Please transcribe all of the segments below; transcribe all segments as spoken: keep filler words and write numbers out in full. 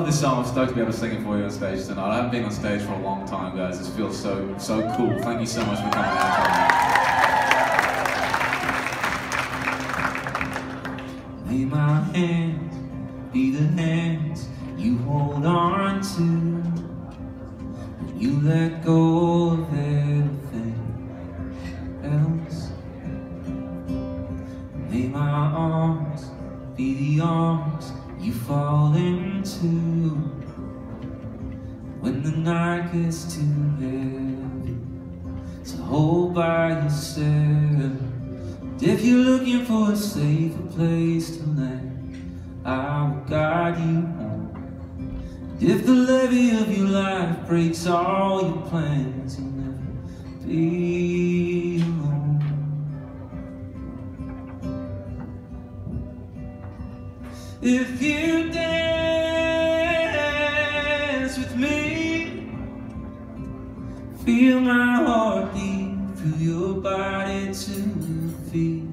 love this song. I'm stoked to be able to sing it for you on stage tonight. I haven't been on stage for a long time, guys. This feels so, so cool. Thank you so much for coming out tonight. May my hands be the hands you hold on to when you let go of everything else. May my arms be the arms you fall into when the night gets too heavy to hold by yourself. And if you're looking for a safer place to land, I will guide you home. And if the levee of your life breaks all your plans, you'll never be alone. If you dance with me, feel my heart beat through your body to your feet.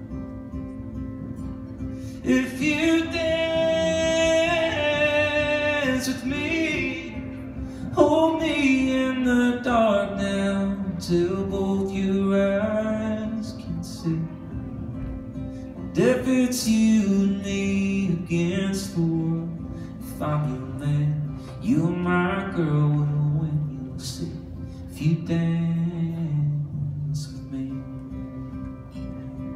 If you dance with me, hold me in the dark now until both your eyes can see. And if it's you and me against the world, if I'm your man, you're